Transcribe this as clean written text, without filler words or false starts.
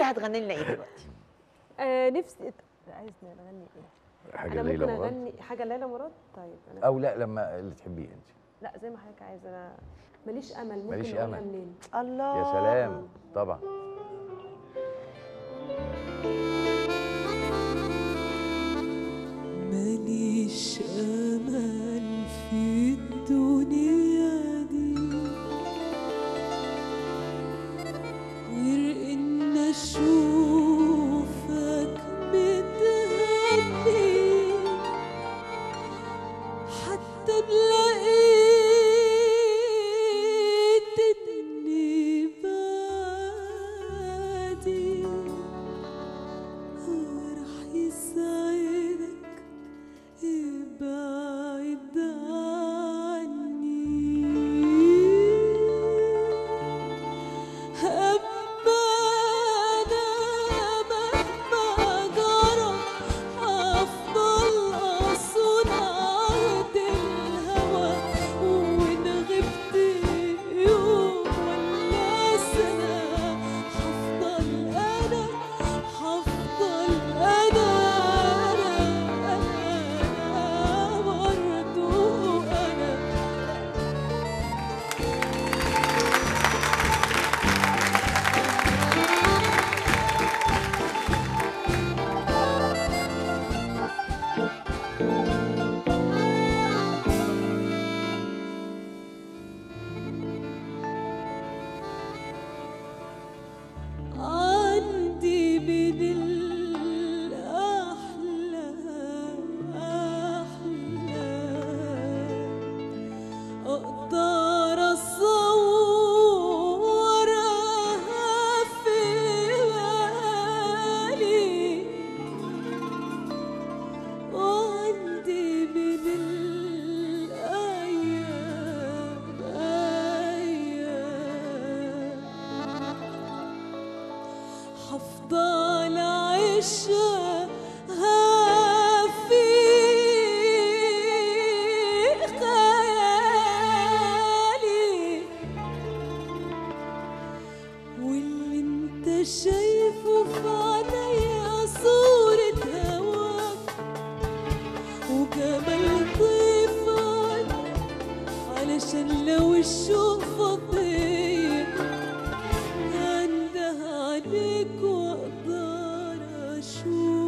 هتغني لنا ايه دلوقتي؟ نفسي عايزنا نغني ايه؟ حاجه انا ليلى ممكن مراد اغني حاجه ليلى مراد. طيب انا او لا لما اللي تحبيه انت. لا زي ما حضرتك عايزه. انا ماليش امل. ممكن ماليش نقولها أمل. منين؟ الله، يا سلام طبعا. ماليش امل في الدنيا دي غير ان اشوفك متهني، حتى لقيت اني بعدي راح يسعدك ابعد عني. أما أنا مهما جرى هفضل أصون عهد الهوى، وإن غبت يوم ولا سنة هفضل أنا برضو أنا. عندي من الأحلام أقدر أصورها في بالي، وعندي من الأيام هفضل أعيشها في خيالي، واللي انت شايفه في عينيا صورة هواك وجمال ضيفك، علشان لو الشوق فضيت انده عليك واقدر اشوف